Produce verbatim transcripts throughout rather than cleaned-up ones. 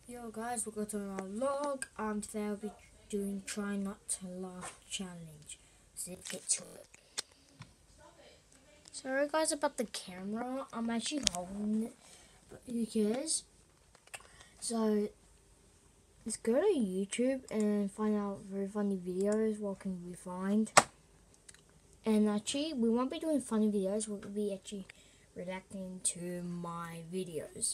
Yo guys, welcome to my vlog. Um, today I'll be doing try not to laugh challenge. So let's get to it. Sorry guys about the camera. I'm actually holding it, but who cares? So let's go to YouTube and find out very funny videos. What can we find? And actually, we won't be doing funny videos. We'll be actually reacting to my videos.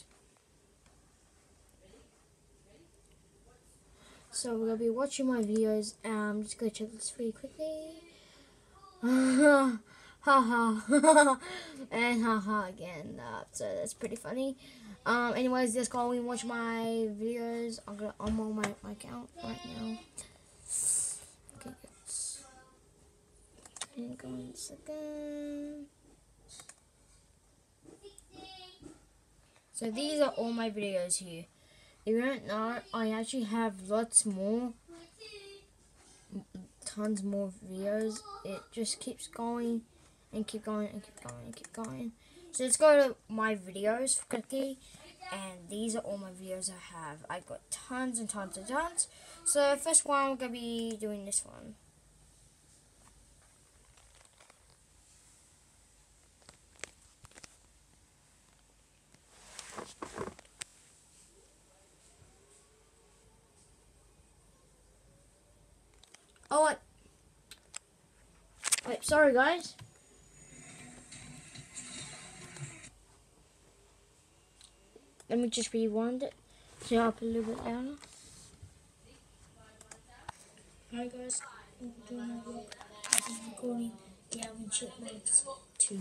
So we're gonna be watching my videos. Um, just gonna check this for you quickly. Ha ha, and ha ha again. Uh, so that's pretty funny. Um, anyways, let's go and watch my videos. I'm gonna I'm on my, my account right now. Okay, good. And go in a second. So these are all my videos here. If you don't know, I actually have lots more, tons more videos. It just keeps going and keep going and keep going and keep going. So let's go to my videos quickly, and these are all my videos I have. I got tons and tons and tons. So first one, I'm gonna be doing this one. Oh, wait. Wait, sorry guys. Let me just rewind it. So up a little bit louder. Hi guys, I'm doing my vlog. This is recording the Alvin Chipmunks two.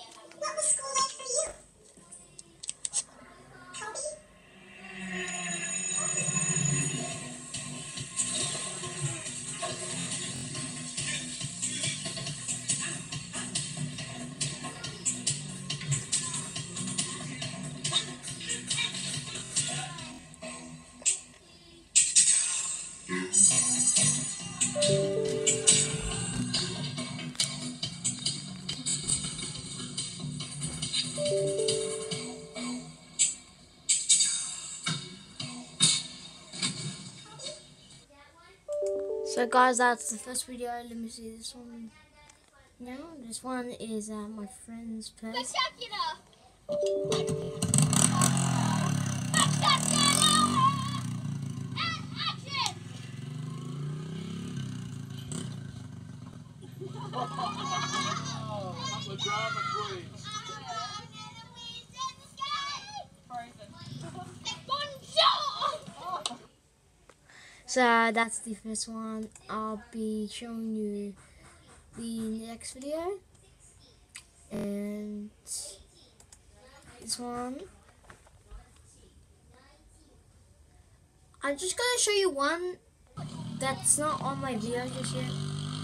So guys, that's the first video. Let me see this one now. This one is at my friend's place. So that's the first one. I'll be showing you the next video, and this one. I'm just gonna show you one that's not on my video just yet.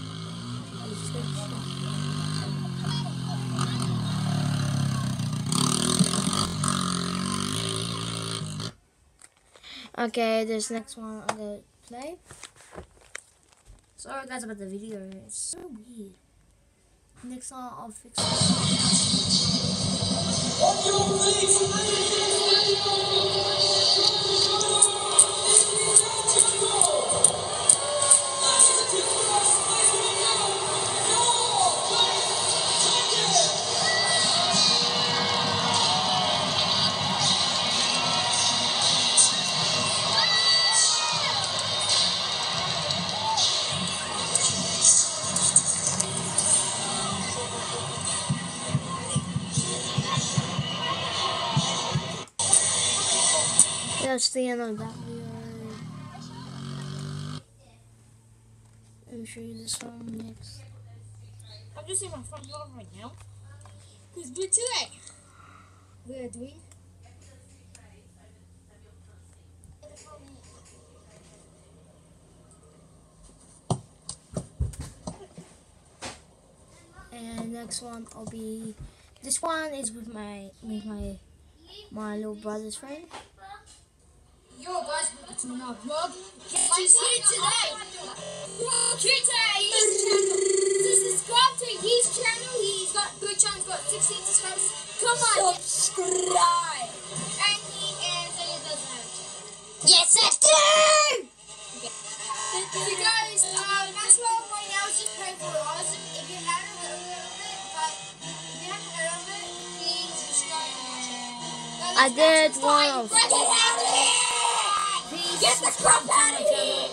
Okay, this next one I'm gonna play. Sorry guys about the video, it's so weird. Next one I'll fix That's the end of that video. Let me show you this one next. I'm just in my front yard right now. Because we're today. We're doing. And next one I'll be. This one is with my with my my little brother's friend. Yo guys, welcome to my vlog. He's here today. Today, his channel. So subscribe to his channel. He's got good channel. He's got sixteen subscribers. Come on, subscribe. And he is. And he doesn't have a channel. Yes. just pray for us. If you haven't heard of it, but if you haven't heard of it, please subscribe and watch it. Now, I let's did go to one of- Get out of here! Please Get the crap subscribe to out my of channel. here!